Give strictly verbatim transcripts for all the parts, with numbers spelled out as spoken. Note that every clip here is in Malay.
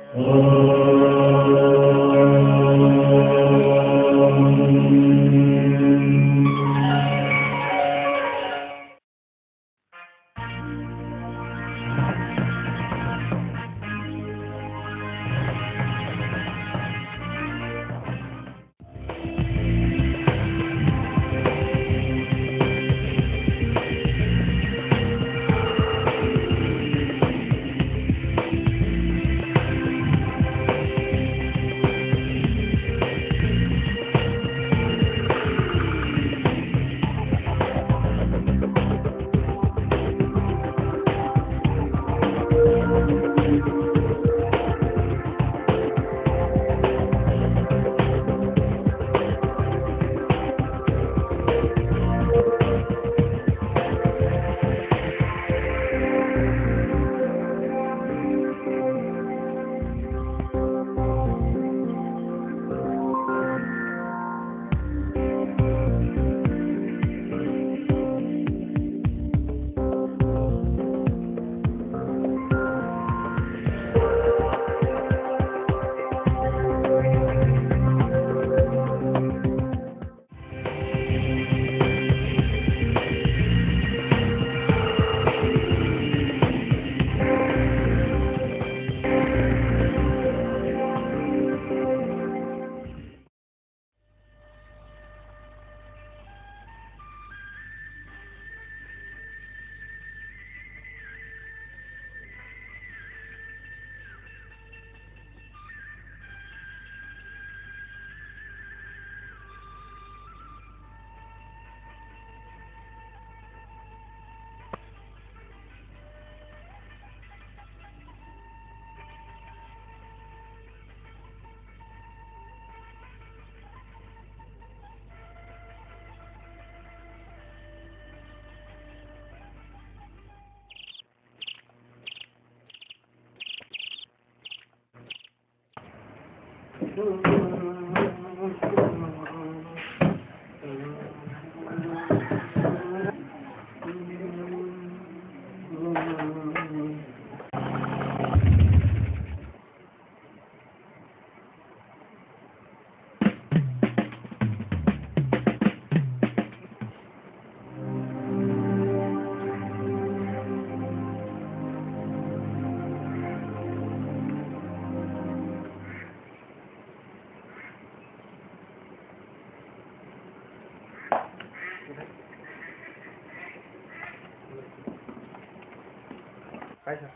काय sir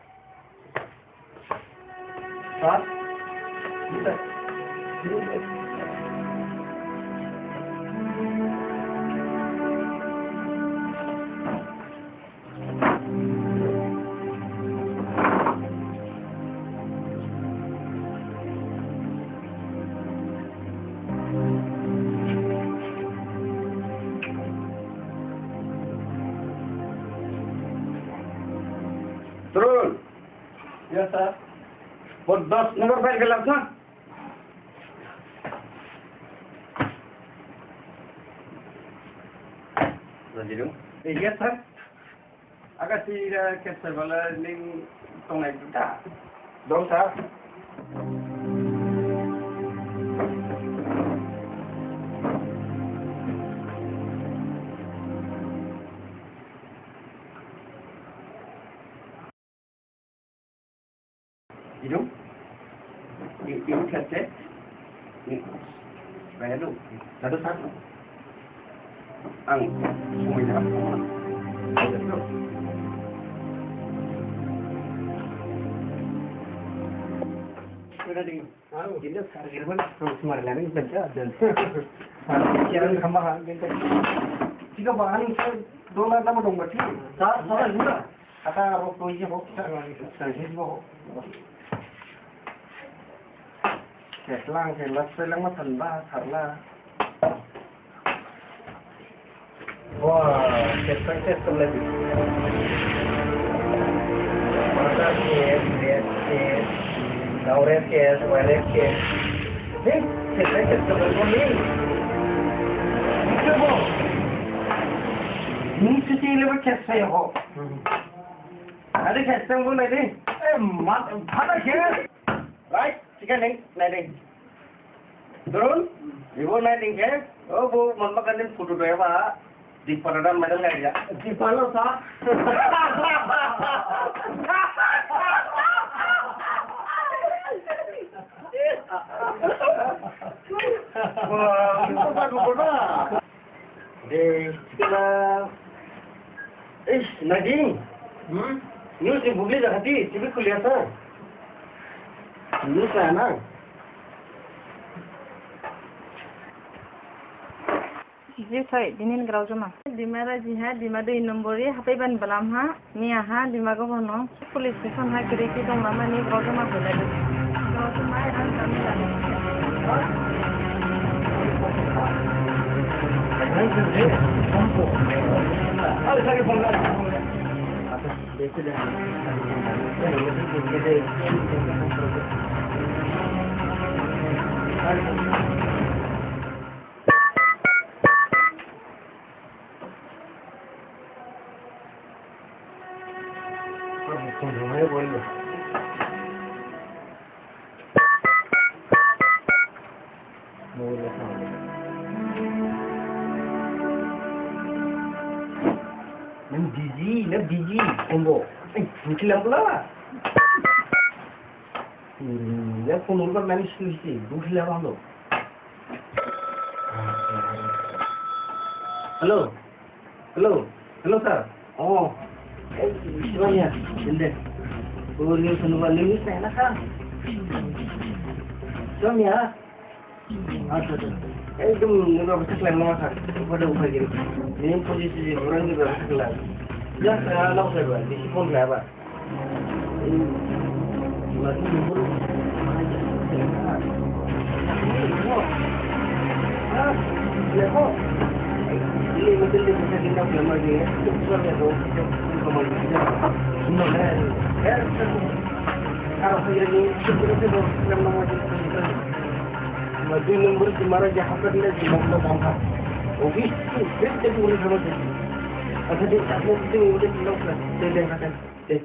sir Turun. Ya sir. Buat dot nomor file gelap na. Ready dong? Iya sir. Agak si cancel bala ning tong naik juga. Dong sir. Hidung. Ini cancel. Ini bayar dulu. Satu satu. Ang semuanya apa? Sudah ding. Aduh, Ini sarjir pun semar lain kerja dan sarjir kemana gitu. Jika bahan dolar lama dong berarti. Sah sah juga. Kata rok tuh aja rok sarjir juga. Keslang kelas selang mah tanda karena. Wah, keslang keslang lagi. Masa kes, kes, kes, Laurel kes, Walet kes. Nih, keslang keslang lagi nih. Itu boh. Ini sih lepas keslang ya boh. Ada keslang pun ada. Eh, mat, ada kes. Right? Sige, neng, neng. Turun? Ibu neng ke? Oh, bu, mama kan ini foto doya pak. Di peradan mana nggak ya? Di palo sah. Wah, itu bagus banget. Deh, sekarang, eh, Nadine, hmm, news yang bugli dah hati, cibi kuliah sah. News lah, nang. जी थाई दिनिन ग्राउ जमा दिमारा जी हा दिमा दुई नम्बर ये हापे बन बलाम हा निया हा दिमा को बनो पुलिस स्टेशन हा गिरे की तो मामा नि ग्राउ जमा हो जाए ग्राउ जमा है हम काम जाने अरे सारे फोन कर आता देख ले मैं बोल रहा बोल रहा मैं बिजी ना busy combo eh mungkin lah pula hmm ya phone number मैंने स्विच की दूसरी लगा लो hello hello hello sir oh eh semuanya jendela Uriel penuh limis na kan? Soalnya, ada tu. Eh, itu mungkin apa sekali nama kan? Pada upaya ini. Ini posisi orang juga sekali. Ya, saya nak saya buat. Di sini lah, pak. Lagi nombor mana je? Ah, lepas. Ini betul dia bisa kita lama dia. Soalnya tu, kamu kita. No, eh, eh, kalau saya ni, kita tu lama macam tu. Maju nombor cemara jahat dia cemara bangka. Ofis tu, kita tu boleh sama je. Ada di sana tu boleh nak lah. Dia kata, dia.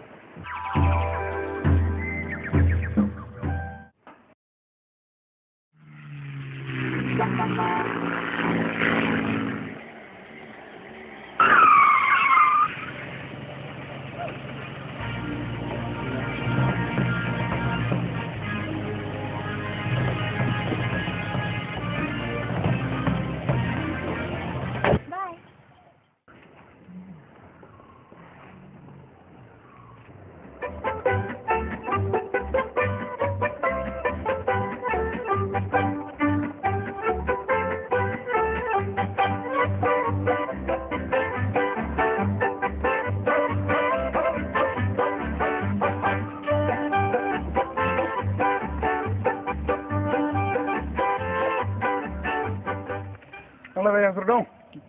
Kalau yang serdong,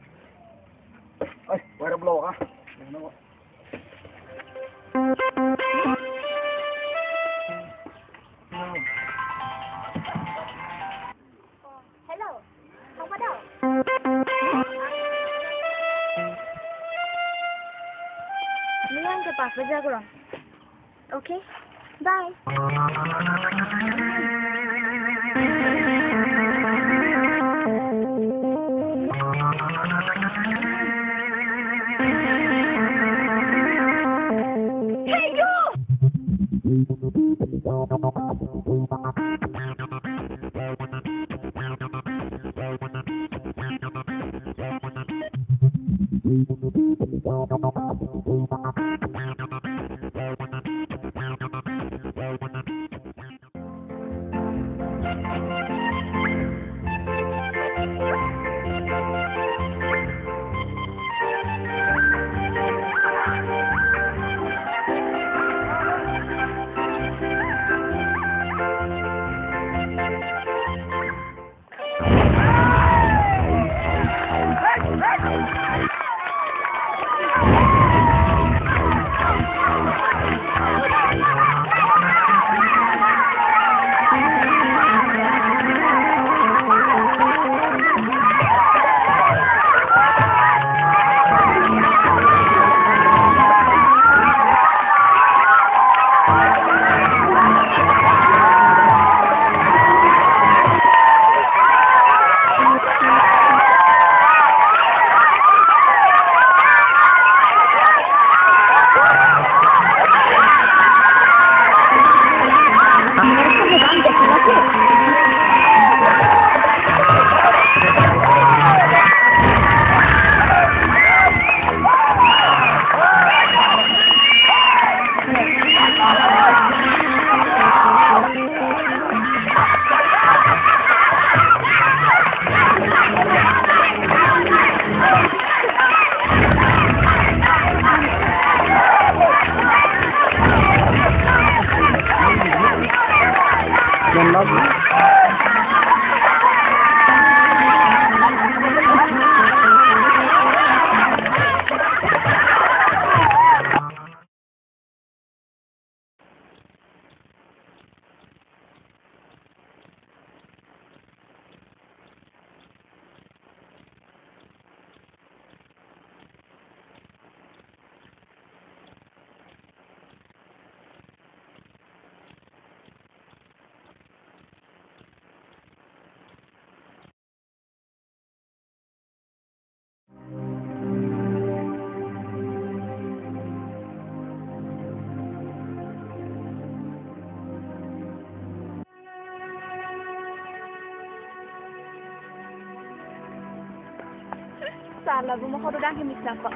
ay, wala blow ah. Hello, không bắt đầu. Liang ke pas baca kurang. Okay, bye. salah rumah kau dah kini siapa?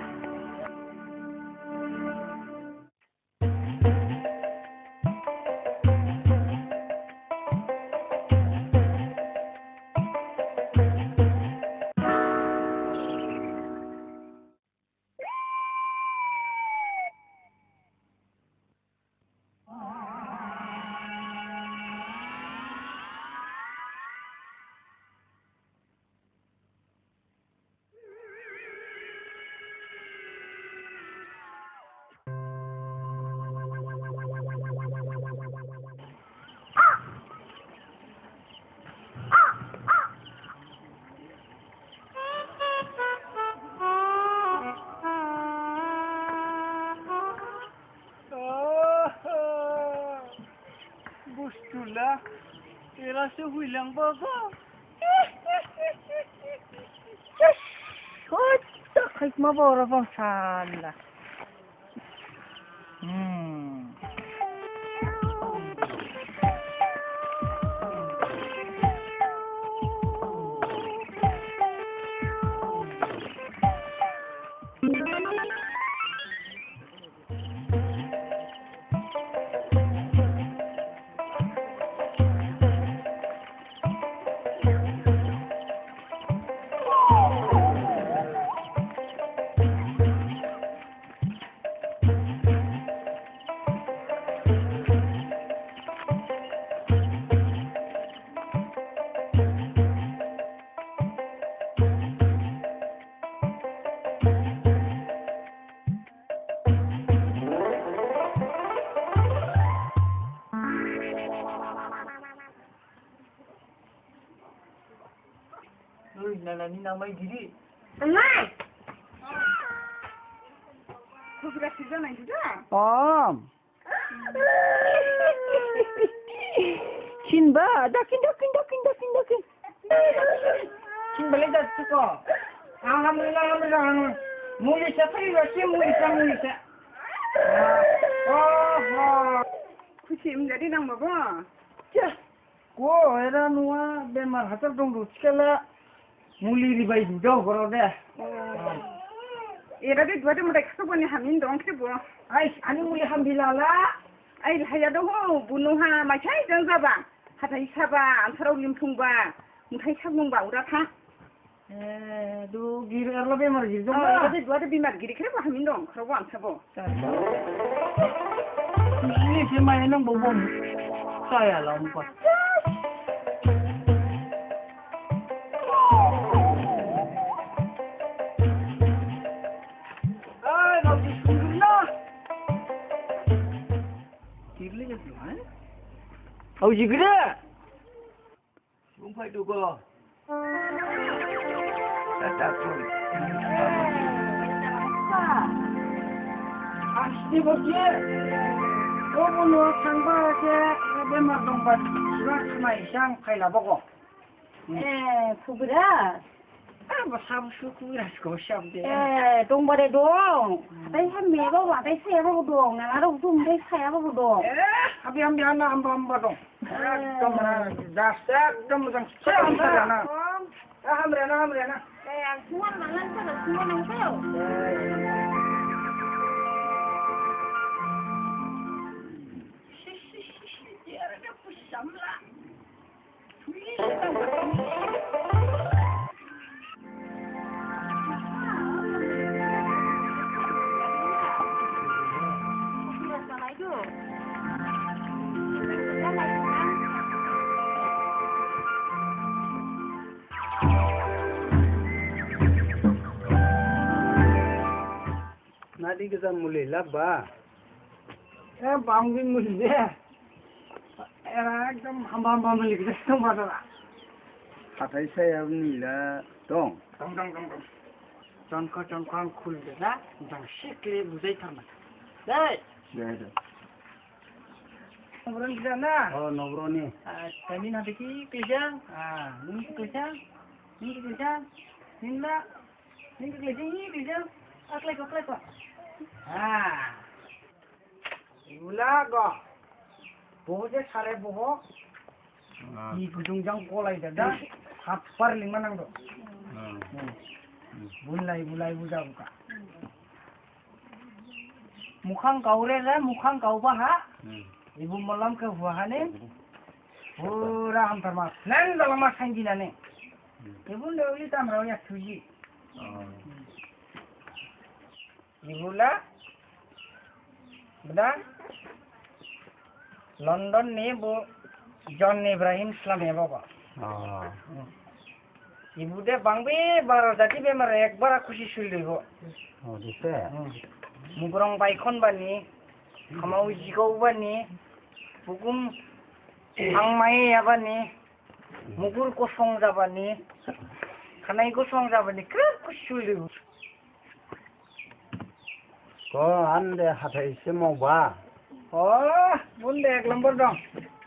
Bustulah, era sehilang baga. Oh, tak kait mabora bang salah. Hmm. Ui, nana ni namai diri. Enggak. Kau sudah kerja nanti juga? Om. Cinba, dakin dakin dakin dakin dakin. Cin balik dah suka. Alhamdulillah, alhamdulillah. Muli siapa ni? Wasi muli siapa muli siapa? Oh, oh. Kucing menjadi nang bapa. Cah. Ko era nuwa bemar hatar dong ruskala. Muli ribai dudau koro deh. Era dia dua tu mereka tu punya hamin dong tu buat. Ais, ani muli hambilala. Ay, haya dah ho bunuh ha macam jangan sabah. Hatai sabah, antara ulim tungba, mutai sabung ba urat ha. Eh, du gir erlo bemar gir dong. Era dia dua tu bimar giri kerana hamin dong, kerana antara bo. Ini cuma enam bobom. Saya lah umpat. Oh, juga. Rumpai duga. Tata pun. Asli bocil. Kau bunuh sangba ke bemar dombat. Surat semai sang kaila boko. Eh, kubra. Ah, besar suku ras kau siap dia. Eh, dong pada dong. Tapi hamin bawa, tapi saya bawa dong. Nang ada dong, tapi saya bawa dong. Eh, abi ambil anak amba amba dong. Dom dasar dom dom. Saya ambil anak. Ah, ambil anak ambil anak. Eh, semua mangan sana, semua nang kau. Nadi kita mulai laba. Eh, bangun mulai. Era ekdom hamba hamba mulai kita semua dah. Hatai saya ni lah dong. Dong dong dong dong. Jangka jangka kul dah. Jang sikle budai thama. Dai. Dah dah. Orang kita na. Oh, nobro ni. Kami nanti ki kerja. Ah, ini kerja. Ini kerja. Ini lah. Ini kerja ini kerja. Aklek aklek kok. Ah. Gula kok. Boje sare boho. Di gudung jang kolai dah. Hapar lima nang tu. बुलाय बुलाय बुजा बुका मुखां गावरे रे मुखां गावबा हा इबु मलम के हुआ हा ने पूरा हम फरमा नन दलमा सांगी ना ने इबु लेवली तामराव या तुजी इबुला बदा लंदन ने बो जॉन इब्राहिम इस्लाम है बाबा इबुदे बांबे बार जाति बेमार एक बार खुशी सुल हो Oh, bisa. मुगरं बायखन बानी खामाव जिगौ बानी बुकुम आंमाय याबानी मुगुर गसं जाबानी खानाय गसं जाबानी क्रोब खुशी सुल हो Kau ande hatai semua ba. Oh, bunde ek lembar dong.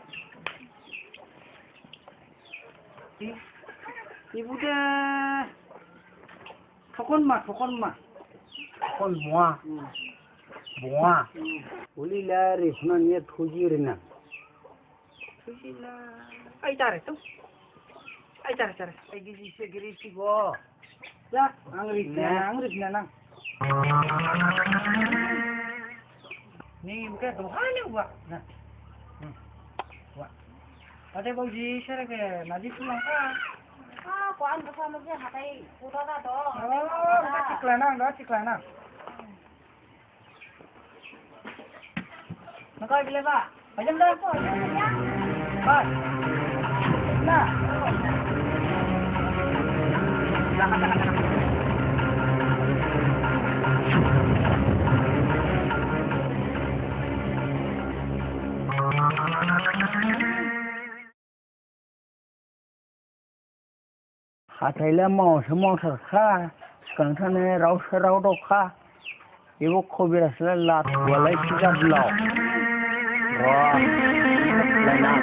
Ibu deh, thokon ma, thokon ma. Kon mua, mua. Uli lari sunan ye thuji rina. Thuji la, ay tare tu, ay tare tare. Ay gizi se gizi si go. Ya, angrit na, angrit na nang. Ni bukan tu, hanya buat. Nah, buat. Ada bau ji, saya ke, nadi pulang kan. Ah, kuan bersama dia hatai udah dah dong. Oh, dah ciklanang, dah ciklanang. Nakal bila ba? Macam dah apa? Ba. Nah. Nah, nah, nah. Hatai le mau semua serka. Sekarang sana rau serau doka. Ibu kau biasa lat walai kita belau. Wah, lainlah.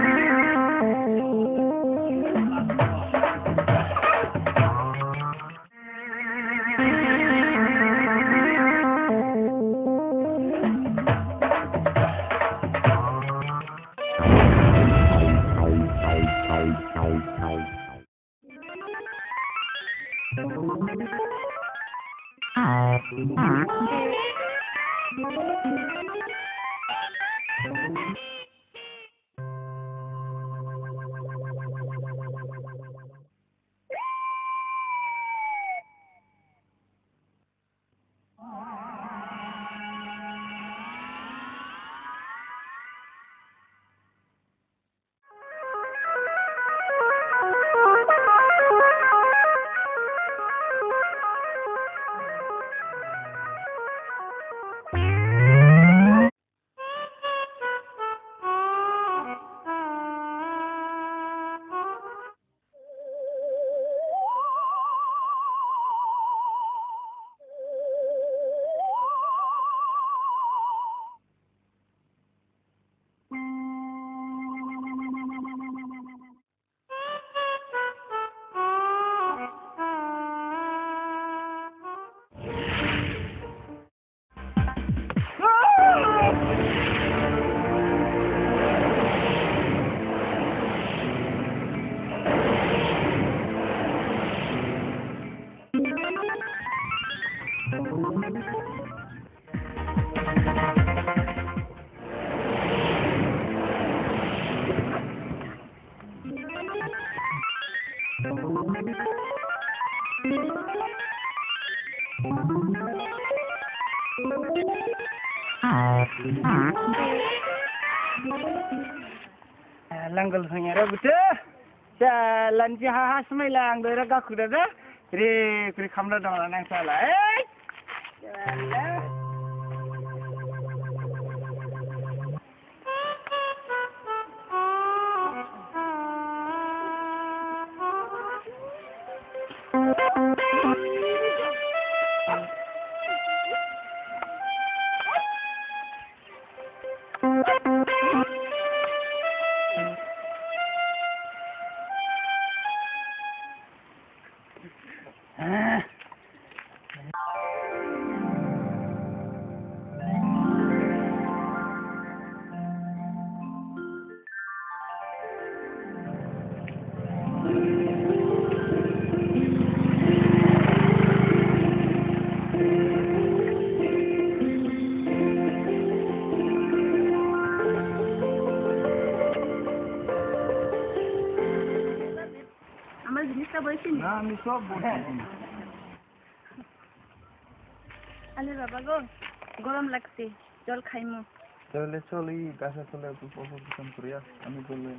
Langgul hanya betul. Jalan jihah semilang dora gaku dah. Re, kiri kamera dong nang salah. Eh, jalan. তা বসিনি না আমি সব বলছি আরে বাবা গো গরম লাগছে জল খাইমু তাহলে চল এই গাছে চলে একটু পরিবর্তন করি আমি বললাম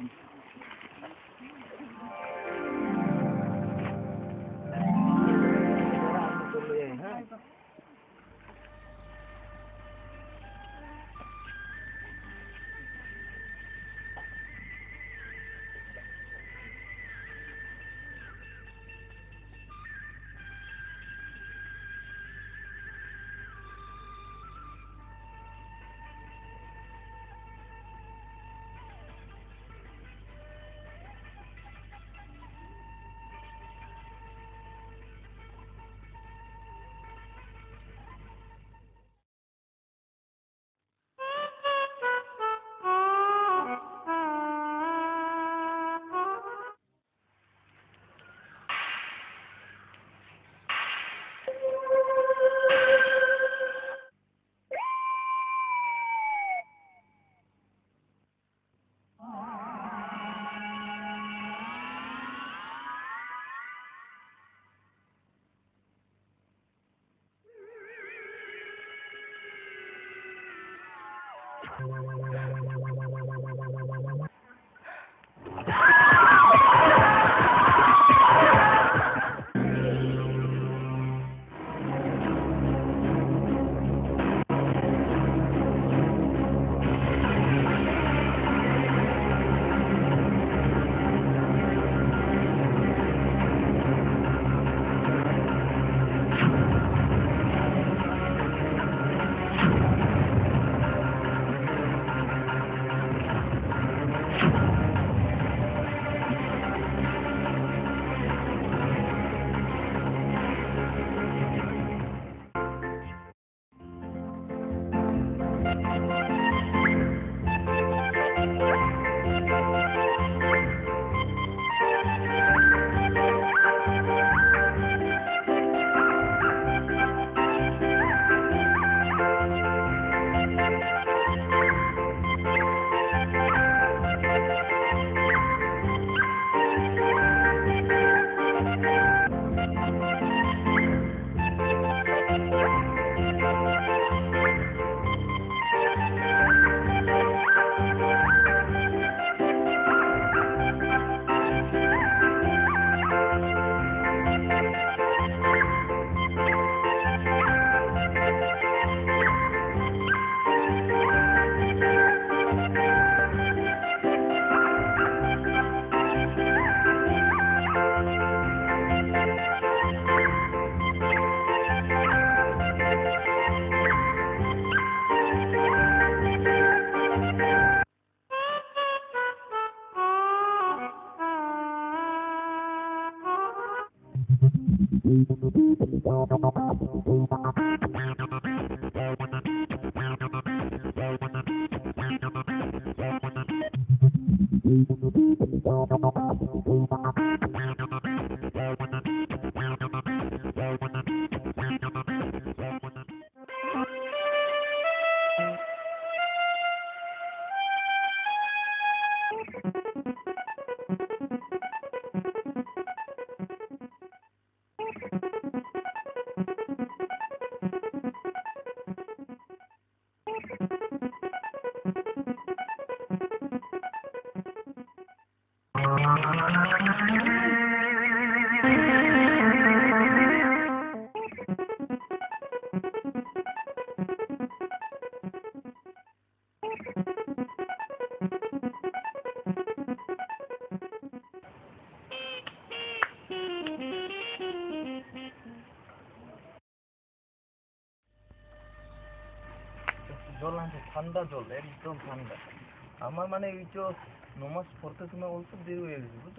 জল আছে ঠান্ডা জল একদম ঠান্ডা আমার মানে এই তো নমাজ পড়তে সময় অল্প দেরি হয়ে গেছে বুঝছো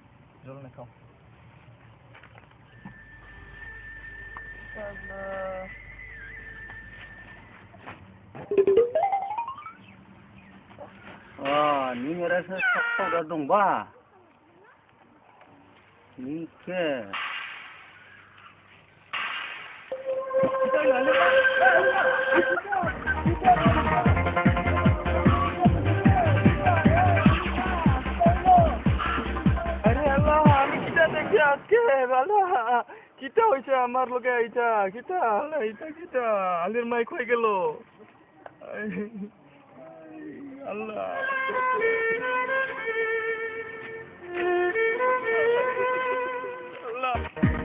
জল না খাও ni ngerasa sakit dah dong ba ni ke अरे अल्लाह हम क्या देखे কিটা হইছে আমার লগে আইতা কিটা আইতা কিটা আলির মাই কই গেল আল্লাহ আল্লাহ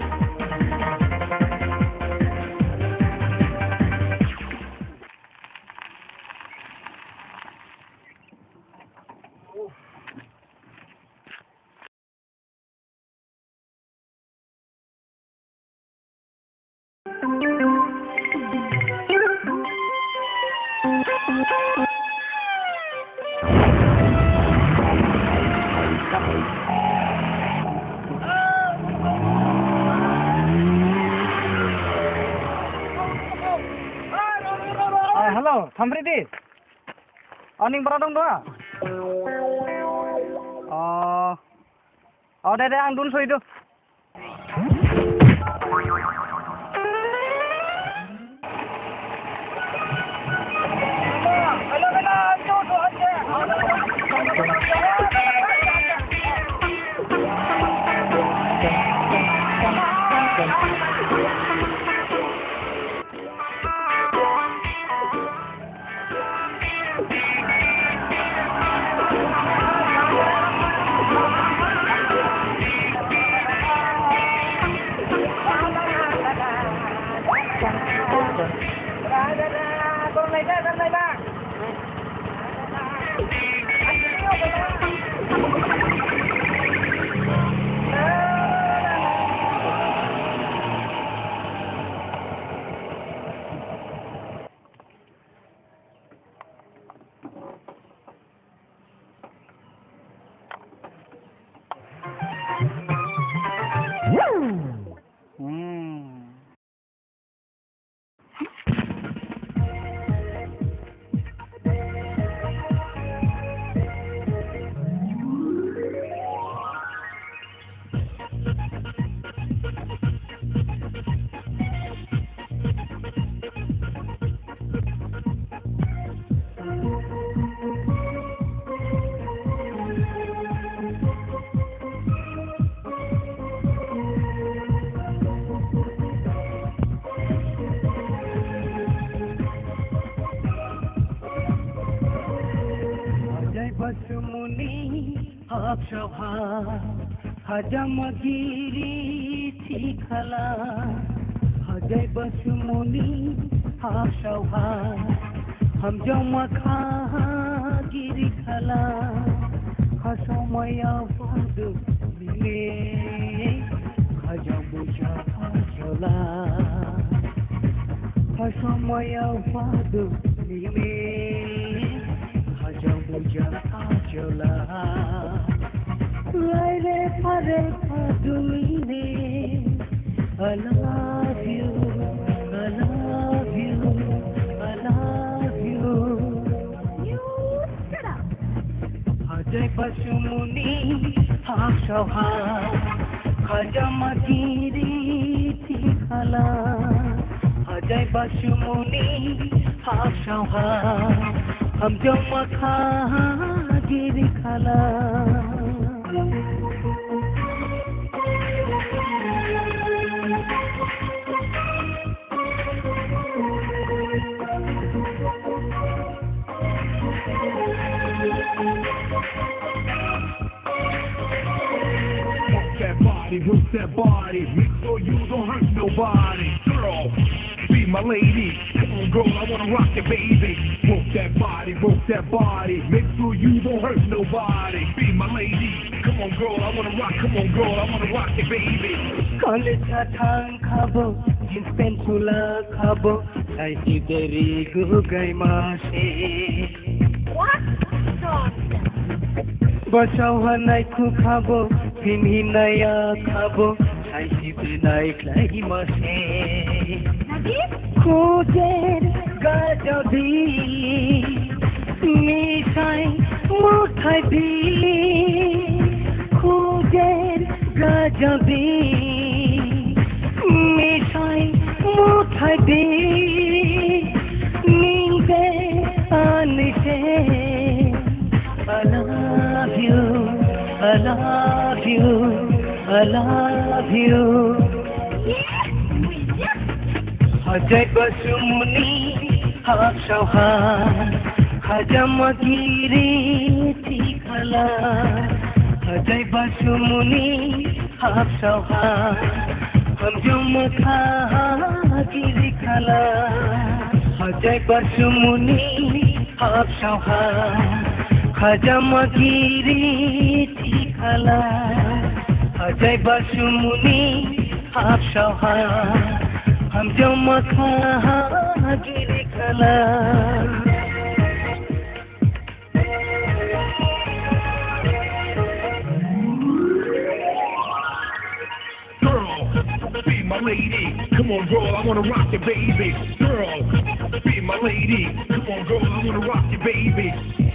Halo, Samriti. Aning beradong doa. Oh, oh, deh deh, ang dun so itu. Halo, halo, itu tuh aja. Shabha hajamagiri thikhala hajai basmuni shabha ham jamakha giri khala hasomaya bud mile hajamuja jola hasomaya bud mile hajamuja jola Laire pare padumine I love you I love you I love you You shut up Hajai basumuni Hakshaha Hajamagiri Tikhala Hajai basumuni Hakshaha Ham jamakha giri khala Work that body, make sure you don't hurt nobody. Girl, be my lady. Come on, girl, I wanna rock it, baby. Work that body, work that body. Make sure you don't hurt nobody. Be my lady. Come on, girl, I wanna rock. Come on, girl, I wanna rock it, baby. College thang khabo, jeans pant chula khabo, I see the rigu gai mase. What? Bachao hanai khu khabo, pinhi naya khabo, I see the night like mase. Khojer gajadi, misai muthai di, khojer gajadi, misai muthai di, ninde anise. I love you, I love you, I love you. Hajai basumuni hapsauha hajamagiri tikhala Hajai basumuni hapsauha hamjamakha giri khala Hajai basumuni hapsauha hajamagiri tikhala Hajai basumuni hapsauha hamjamakha giri khala Be my lady, come on girl, I wanna rock you baby. Girl, be my lady, come on girl, I wanna rock you baby.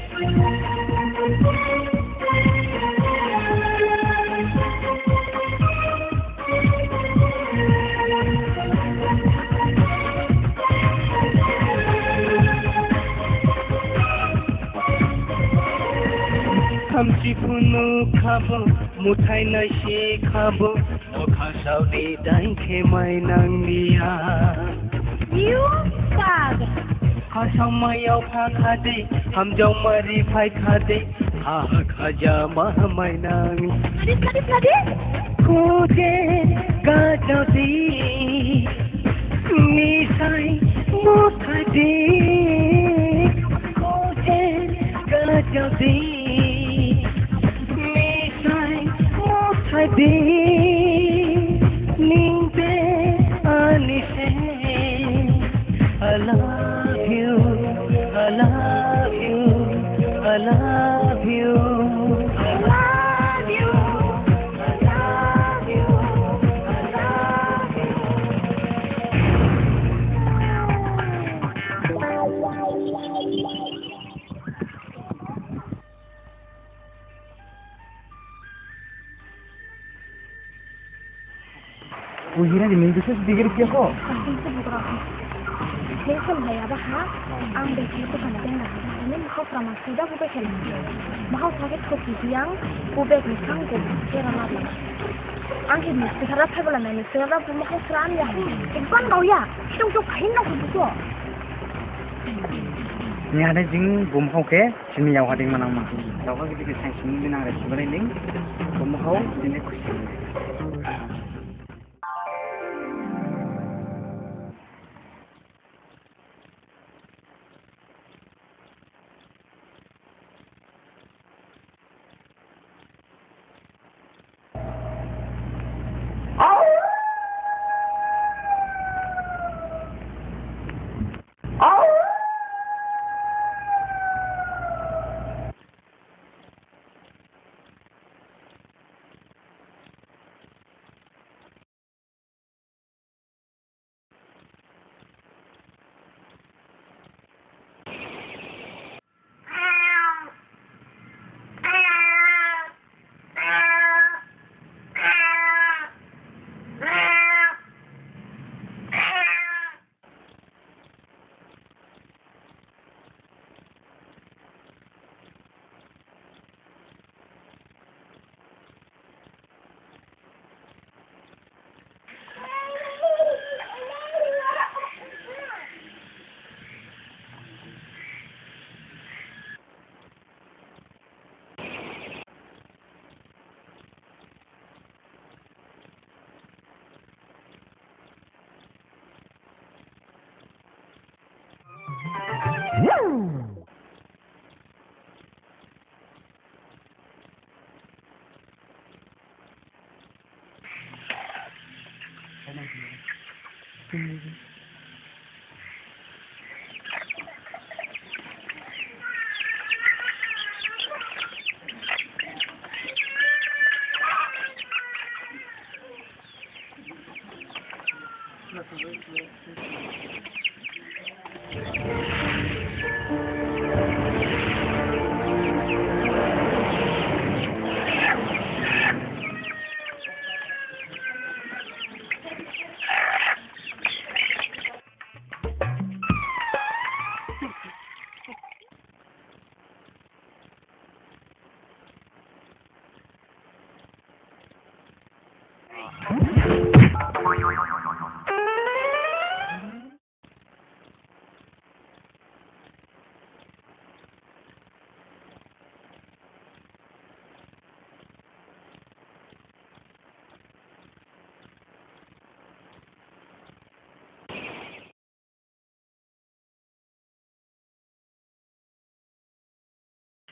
Hamchi punu khabo muthai na she khabo okha saudi dai khe mai nangia You bag. khasamayau pha khade ham jau mari phai khade ha khaja ma mai nangi Tadi tadi tadi. khode ka jodi ni sai muthai de khode ka jodi Hadi ningbe anise I love you I love you I love you I love you I love you I love you Ujira di minggu sih dikir kia kok. Kasih itu bukan. Saya selalu ya bah. Ang dek itu kan ada yang ini mau pramah sudah bukan kelam. Mau sakit kopi siang, bukan misang kok. Kira mati. Ang ini sekarang saya belum ini sekarang belum mau seran ya. Ikan mau ya. Hidup tuh kain nak betul. Ni ada jing bumhau ke, sini jauh ada mana mah. Jauh kita kita sini bina ada sebenarnya ning bumhau sini kusi.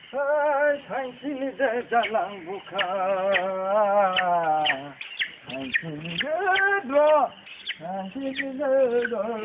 산신이들 잘랑부카 산신이들 산신이들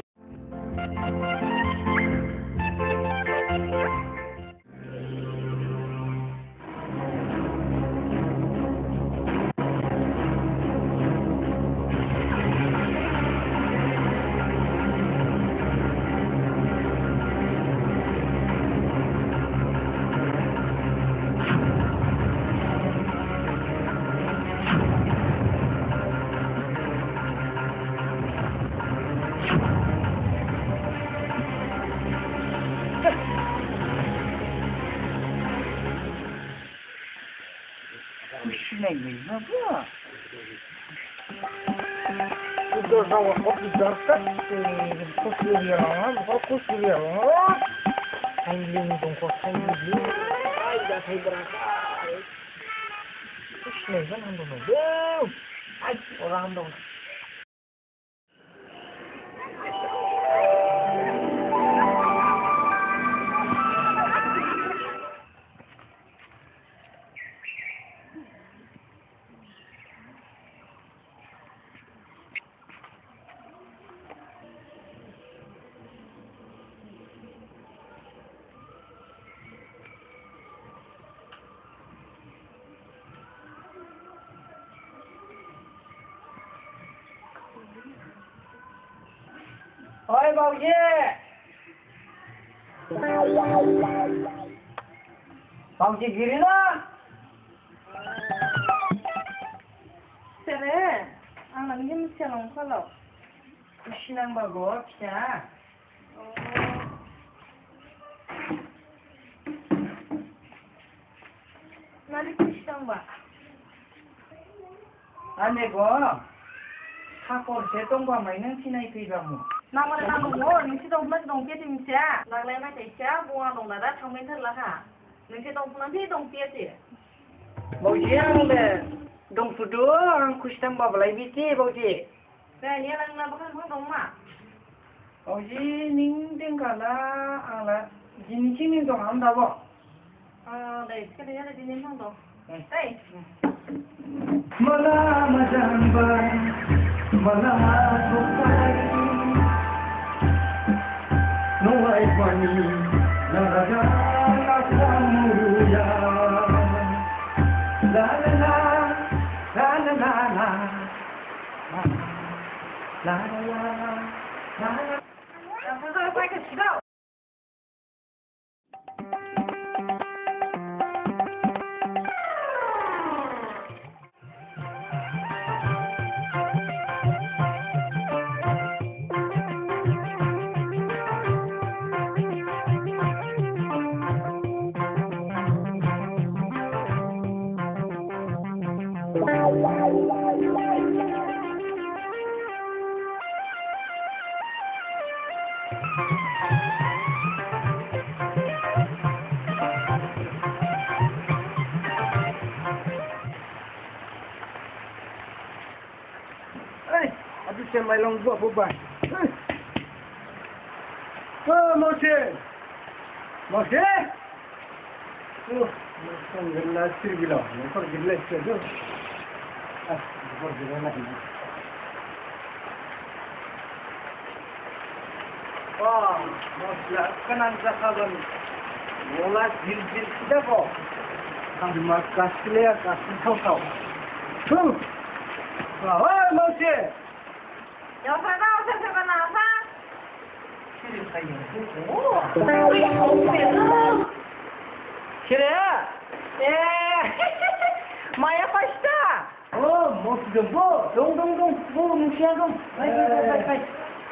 Negra, boa. O dorsal é pouco de dorsal, e posterior, não posterior. Ai, lindo, com ai, lindo. Ai, já sei branca. Puxa, negra, não ando no Deus. Ai, orang ando. Ôi bầu dê bầu dê giri na Sere, ang nanggim siya ng kalaw. Sinang bago siya Nalikisang ba? ane ko hakor setong ba may nang sinay pigamu Naman na nung mo, nung si Dong Mas Dong Pia Tim siya. Naglay na kay siya, bunga nung nada, chong mintan lah ha. Nung si Dong Punan Pia Dong Pia siya. bầu dê ang le dong fudu ang kustam ba balai biti bầu dê Kaya niya lang nabakan mo Dong Ma. bầu dê ning ding kala ang la jin jin ning dong ang da bo Ah, dahil kasi niya na din yung Dong. Hey. मला मजांबा मला सुखाई नोय पाणी नरगा नामुया ला ला ला ला ला ला ला ला ला ला Ang sarap ay kasi daw. Hey, aduh saya main long buat beban. Oh, Moshe. Moshe. Oh, macam gelas sih bila. Macam gelas tu. Ah, macam gelas lagi. Wah, Moshe, kenang zakaban. Mola jil-jil kita kok. Kang makas dia kasih tahu-tahu. Tuh. Wah, oh, Moshe. Yang sana, saya saya na apa? Sini saya. Oh. Sini. Eh. Maya pasta. Oh, Moshe jumbo. Dong, dong, dong. Oh, Moshe dong. Baik, baik, baik, baik.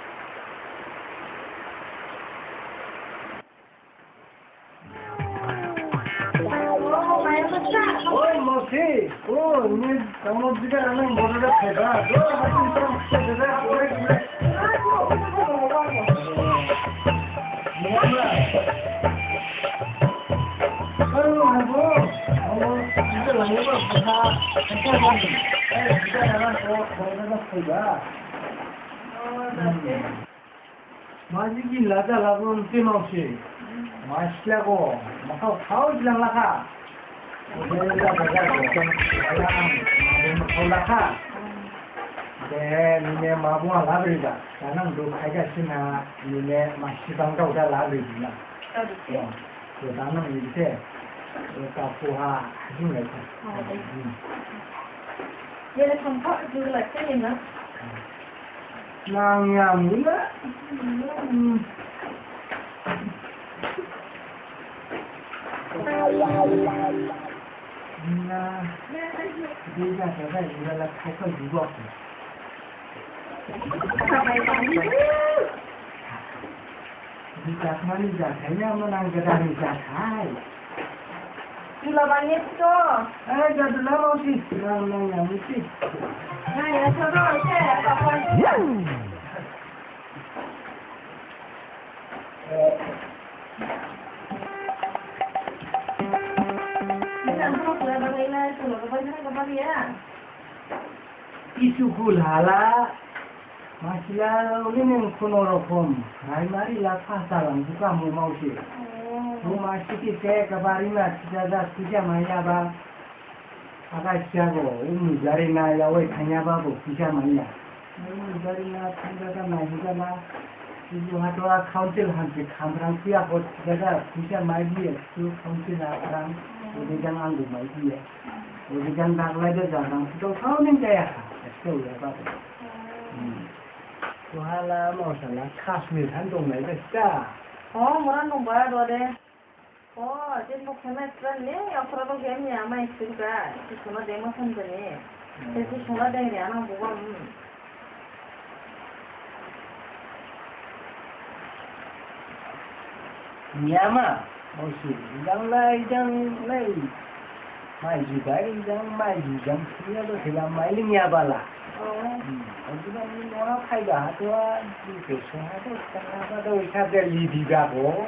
Oh, Moshe. Oh, ini kamu juga anak bodoh hebat. Oh, hati terang hebat. Boleh, boleh. Mula. Oh, Abu. Oh, kita lagi berbuka. Kita lagi. Eh, kita jangan oh, bodoh hebat. Oh, tapi. Masih gila dah lagu nanti Moshe. 마시라고 막 가오지랑 나가 내가 내가 좀 올라가 네 니네 마부가 라브리다 나는 너 가자시나 니네 마시방가 오다 라브리나 어 그 나는 이제 그 부하 하긴 해 얘네 컴퍼 줄라 째나 나야 뭐야 음 나 네가 내가 이래라 탈거 누구 없어 네가 말이자 대냐면 안 그다니까 다 줄라 많이 했어 아 저도 나오지 나는 나무지 나야 저러 이제 아빠 Isukul hala masila ini kuno rokom hai mari la pasalan buka mu mausi mu masih ke kabarina jaga puja maya ba aga siago um jarina ya wei thanya ba bu puja maya um jarina thanga na juga na ibu hatwa council hanti khamrang pia bot jaga puja mai bi tu council arang udah jangan anggu mai bi udah jangan dak lagi jangan tu kau ning kaya Đâu vậy ba? Wala mo sana Kashmir han dong mai da sa. Oh, moran dong ba do de. Oh, jin mo khana tran ne afra do gem ya mai sirga. Ki sona de ma san de ne. Te ki sona de ne ana bo gam. Nyama, mo si dang lai dang lai. Mai ji bai dang mai ji dang sia do thila mai ling ya bala. 어디가 뭐나 파이가 하도와 이렇게 하도 상하도 이사들 리디가고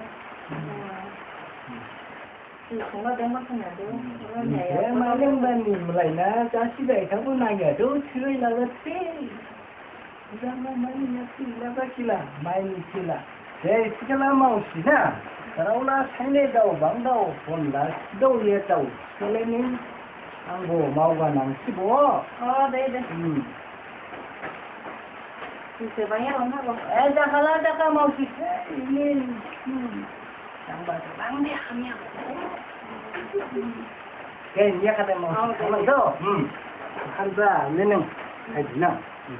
정말 대만하냐도 왜 말은 많이 몰라나 자식이 타고 나야도 틀을 나갔지 그다음에 많이 났지 나가지라 많이 지라 제 시간아 마우시나 그러나 상내도 방도 본다 시도 예도 설레는 안고 마우가 남시고 어 네네 음 Bisa banyak orang apa? Eh, dah kalau dah kan mau sih ini, yang baru bang dia kami apa? Eh, dia kata mau sama itu, hmm, kan dah, neneng, haji nang.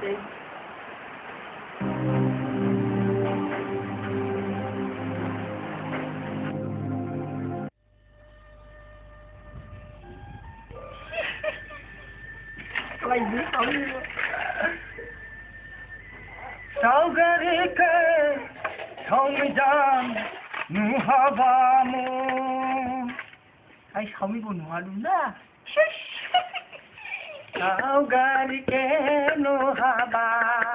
Lagi kau Saugari ke Saumidam Nuhabamu Ay saumi ko nuhalun na Saugari ke Nuhaba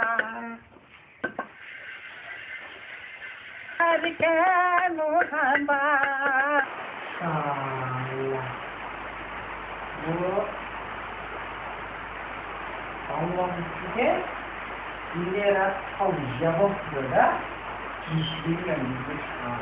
Saugari ke Nuhaba Allah Bu Allah sikit Ini ras kau jawab sudah, kisah yang besar.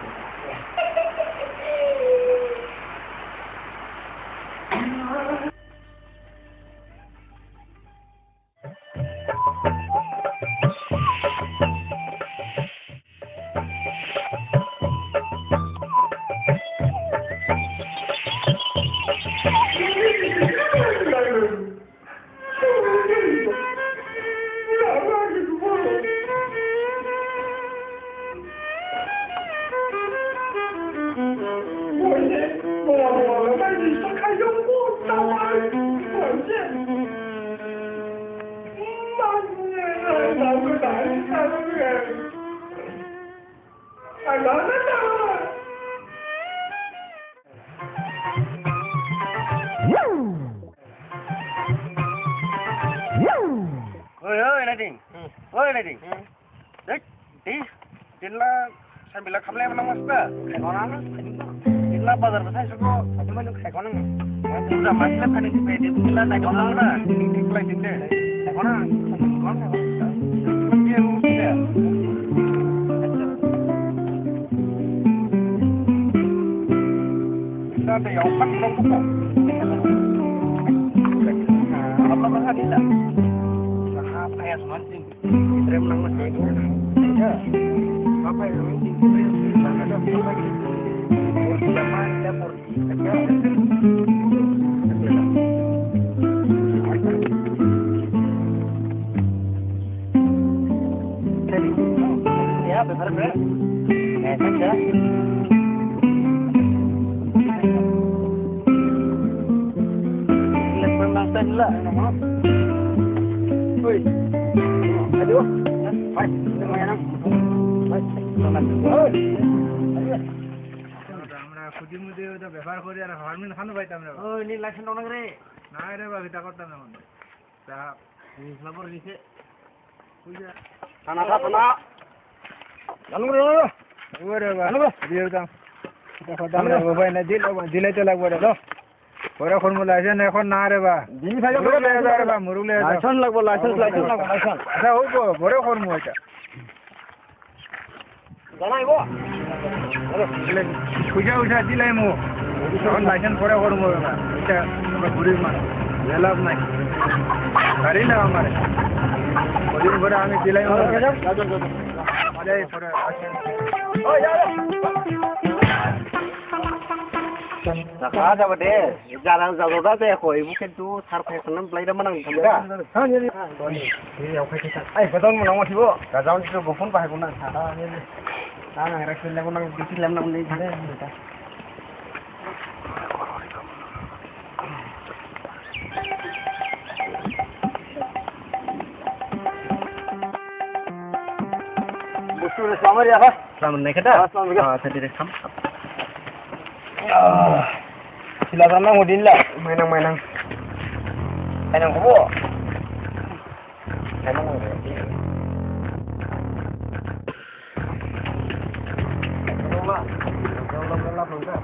Oi, oi, Nading. Oi, Nading. Dek, di, dinla sambil kamle menang mas ba. Kayak dinla bazar besar suko, satu mana kayak orang. Udah mas lah kan itu pede dinla naik orang lah. Dinla dinla dinla. Kayak orang, orang orang. Dia mungkin. दा दैयाव फानफ्राव दङ apa bahasa dia? Apa yang penting? Terima kasih. Ya. Apa yang penting? Mana ada apa lagi? Sudah mana porsi saja. Jadi, ya benar benar. Eh, saja. Lah, nama. Oi. Aduh. Hai, lumayan. Hai, selamat. Oi. আমরা খুঁজি মুদি ওটা ব্যবহার করি আর হারমিন খানো পাইতাম না Oh, ini langsung dong negeri. না রে বা ভিটা করতাম না মানে তা Lapor di sini. পূজা Tanah tanah. Lalu dulu. ওরে বা দিয়ে দাও এটা খদাম না ভাই না দিলে দিলে তো লাগবে রে ওরে কোন মূল আছে না এখন না রে বা Ini saja মুরুলে রে বা মুরুলে লাইসেন্স লাগবে লাইসেন্স লাইসেন্স লাইসেন্স আচ্ছা হইব বড় করমু এটা জানাই গো পূজা উঠা দিলাই মু এখন লাইসেন্স পরে করমু না এটা আমরা ঘুরি মানে লাভ নাই গাড়ি না আমার ওদিন পরে আমি দিলাই মু আরে পরে আসেন Oh ya. Nah, ada apa deh? Jarang jauh dah deh, kok ibu kan tuh sarpai senam belajar menang kamu dah. হ্যাঁ নি নি এই ওকে ঠিক আছে এই বেতন মনে মত দিব গাজাউন তো গোপন পাহে কোন না সাদা নি না না রাখছিল কোন না দিছি লাম না নেই ধরে এটা Bukan sama dia lah. Selamat naik kita. Assalamualaikum. Ah, saya direkam. Ah, silakan mang udin lah. Mainang mainang. Mainang kubo. Mainang mang. Tolonglah. Tolong tolong tolong.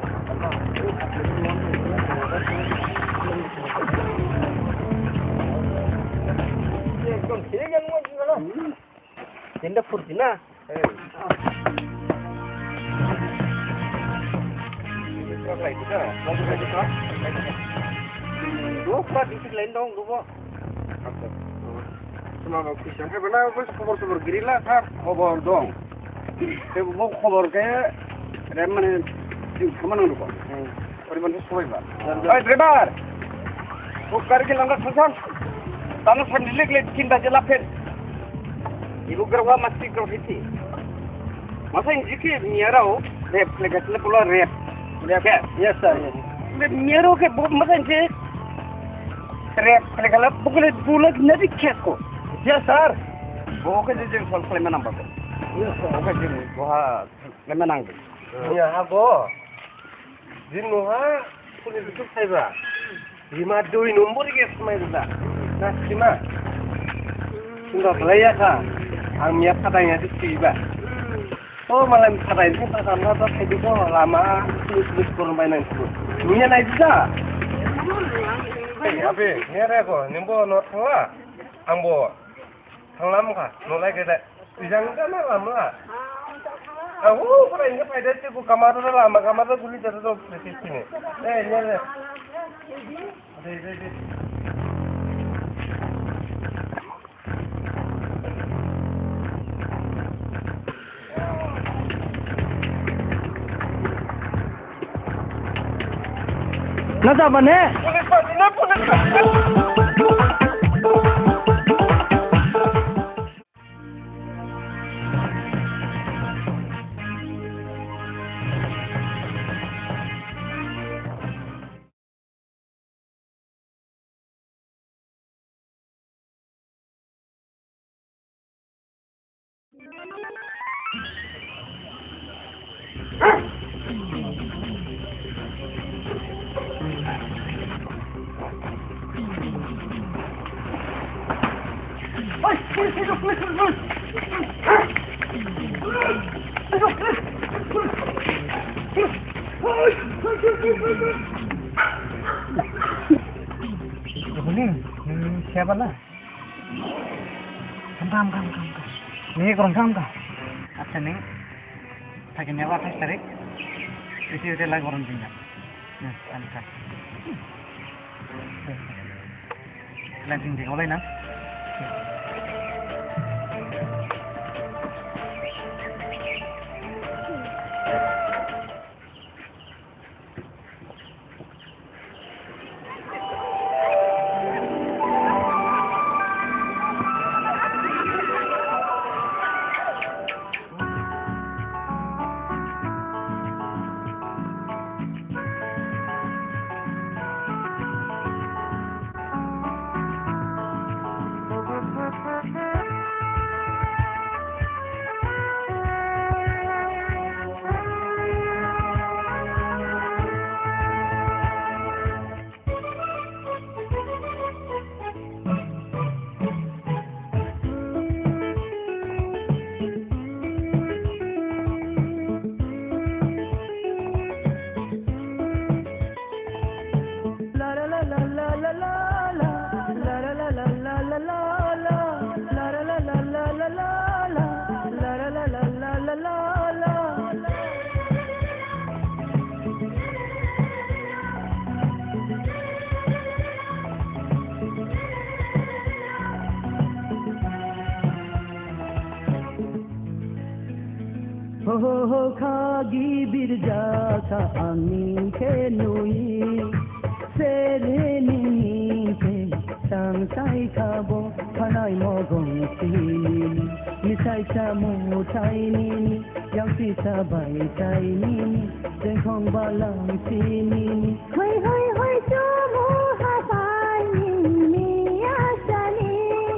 Ekdom sini yang mau juga. Tindak furtina. Berapa itu dah? Mau berapa itu? Dua puluh di sini lain dong, dua. Cuma mau pisang. Eh benar, bos khobor khobor gerilah, sar. Khobor dong. Eh mau khobor kayak remen kemana dulu? Periman itu suai bah. Hey driver, buk karya langgar susah. Tanah sendiri lihat cinta jelapin. Ibu kerja masih graffiti. Masa ini sih miarau, rep, lekas lepas rep. Rep, yes sir. Miarau ke bukan masa ini rep, lekas lepas bukan bulat nanti kesko. Yes sir. Bukan jadi soal kelemenan apa? Yes sir. Bukan jadi buah kelemenan. Ya apa? Jinuha punya itu saya. Lima dua nombor ke semai itu dah. Nah, lima. Sudah belaya kan? Angnya katanya itu tiba. Oh malam katanya itu pertama tuh itu kok lama terus-terus permainan itu. Niat naik juga. Eh apa? Niat aku, nimbo not lah. Ambo. Tanglam kah? Mulai kita. Jangan kan lama. Aku pernah ingat pada itu aku kamar tu lama kamar tu kulit jatuh tu di sini. Eh niat. Deh deh deh. Nada apa nih? Polis pak, ini polis pak. Ini siapa lah? Kam kam kam kam. Ini kurang kam kam. Acha nih. Pakai nyawa kas tarik. Isi udah lagi orang tinggal. อันนี้กันแรงจริงๆเอาเลยนะ हो खागी बिरजा का आमी के नुई सेरेनी के सांसाई खाबो खानाय मगं सिनी मिसाय सा मुथायनी यावसी सा बायसायनी जेंखं बालां सिनी होय होय होय जोमो हाबायनी मियासानी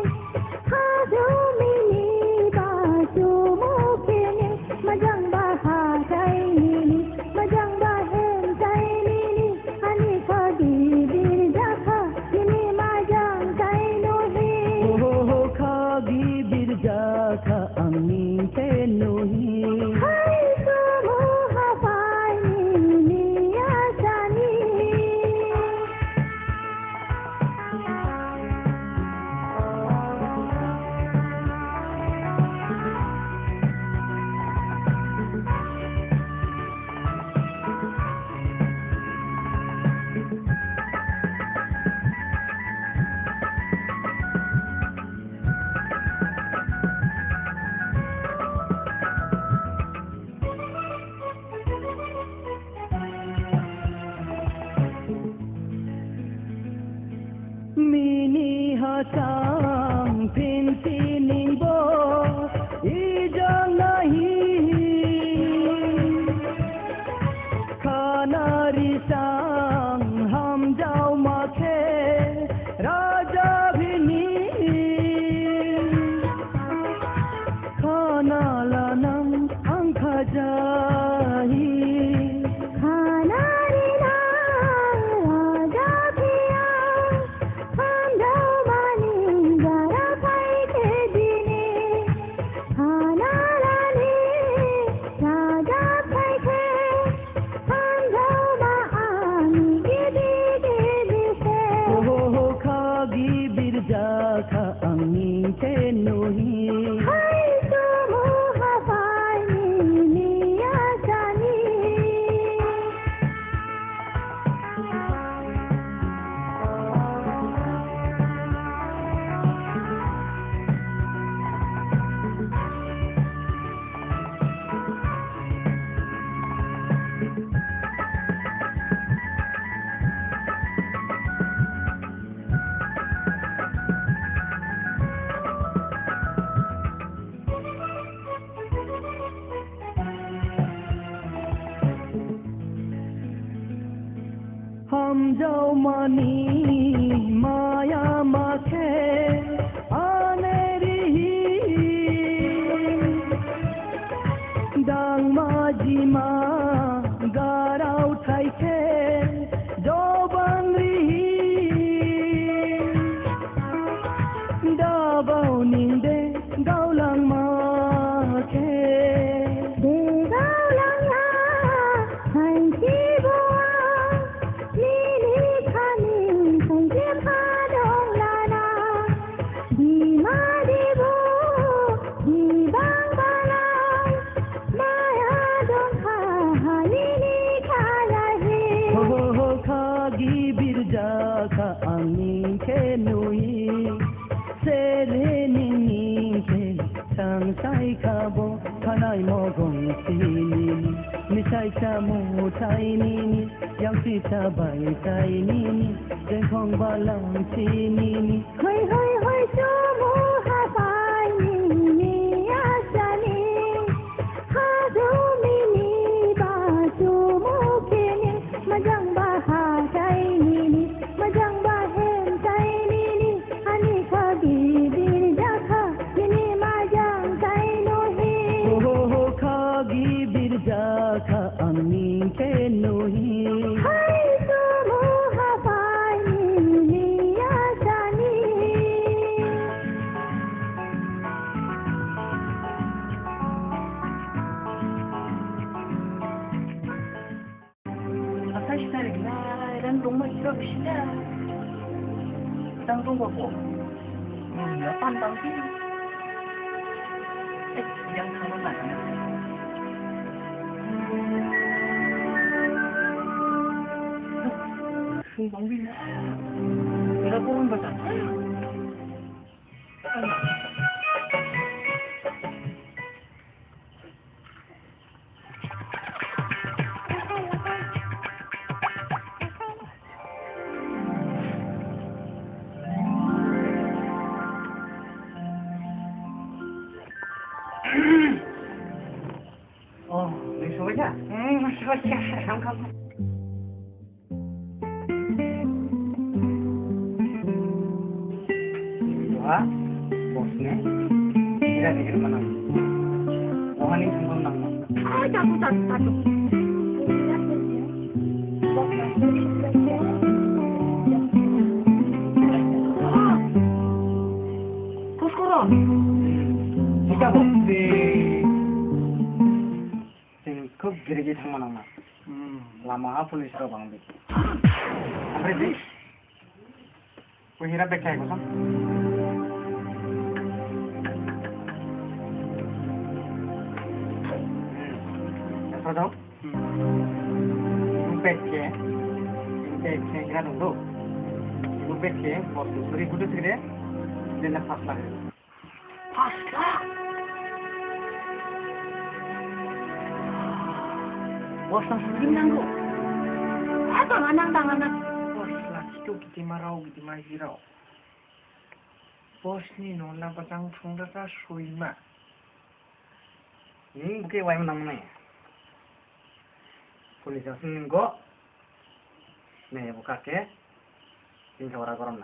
हाजोमिनी बाजोमो केने majang bahasaini majang bahensaini ani khadi birjakha ini majang kainohi ho ho khagi birjakha ami kenohi hai somo habaini niyasani mini hatang pintining bo ijang nahi khanari sang ham jao makhe raja bhini khana lanam angkha jahi birjakha ami kenohi hai somo habaini niyasani हम जाओ मानी माया माखे आनेरी दांग माजी मा गाराव थाइखे दो बांगरी दाबाव निंदे गावलां माखे Maya don't ha halini kaya he gibir jaka angin ke nui sere nini ke sang sai kabo kanai mogong sini misai ta mo tai nini yang sita bai tai nini jengkong balang sini hoi hoi hoi sumu habai nini asani hadu mini ba sumu kini majang bahasai nini majang bahem tai nini ani kagi birjaka nini majang tai nohi ho ho khagi birjaka angin ke nohi hai sumu habai nini asani Atas tarik lah, dan rumah hidup sila. Dan rumah ko. Hmm, pantang sini. Eh, yang sama mana? Sumbang bila. Bila ko orang baca. Oh, masuk aja. Hmm, masuk aja. Kamu. Dua, bosnya tidak di mana. Mohon ini sungguh nama. ah jatuh jatuh jatuh Terus kurang. Jika bos di sing kub gerigi sama nama. Lama polis ro bang bi. Sampai di. Kuhira bekai kosong. Tahu? Ibu pece, ibu pece kira dulu. Ibu pece, bos suri kudu segede, dia nak pas lah. Paslah. Bos langsung nanggu. ah tangan tangan Bos laki tu kita marau kita mahirau. Bos ni nona pasang fungda ka suima. Ini bukan wayang menang mana? Polis asing go, nih buka ke, ini suara corona.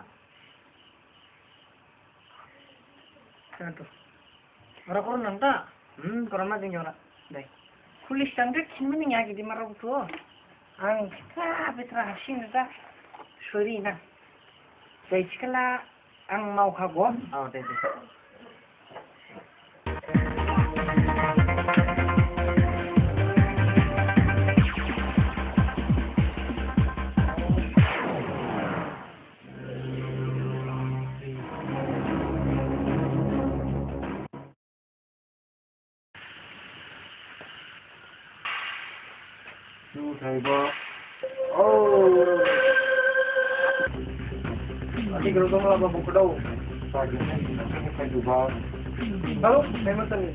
Aduh. Orang korang nang tak? Hmm, corona tinggal orang. Deh. Kulis sangre kimani yagi di marau tu. Ang kita betra hasin dah. Sorry na. Jadi sekala ang mau kago. Oh, deh deh. Taiba. Oh. Lagi gerudung lah babu kedau. Pagi ni saya juga. Tahu, memang tadi.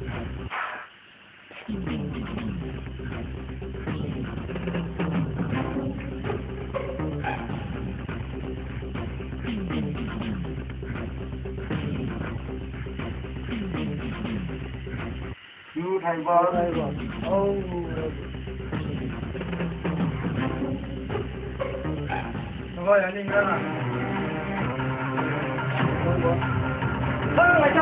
You Taiba. Oh. Thôi anh đi ra nào. Ơ lại cho.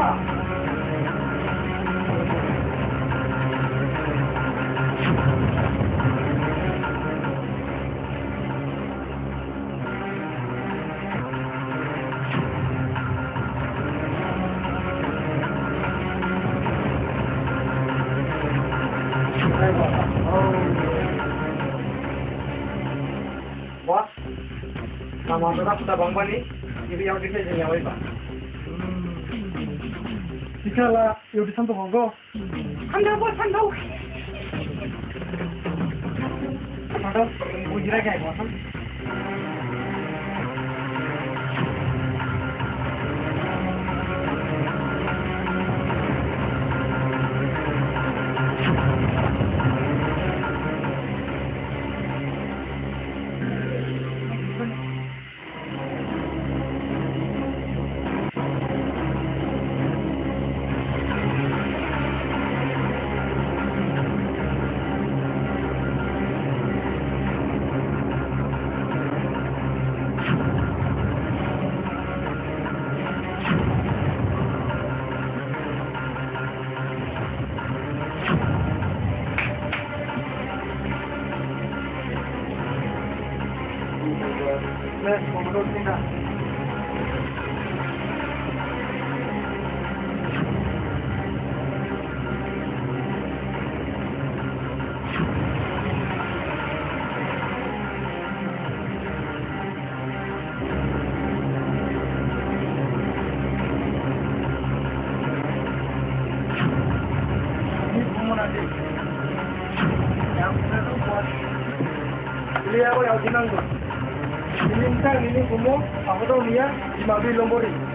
Bos, nama tetap sudah bang Bani, itu yang bisa nyawa pak. Jika lah, yaudah sampai ngogo. Anda bos anda. Ada, bujira kayak bos. Yes, menurut kita. Ini semua nanti. Yang perlu buat. Beliau yang senang tu. Liling sang, liling kumur, apa tu dia? Lima bil lombori.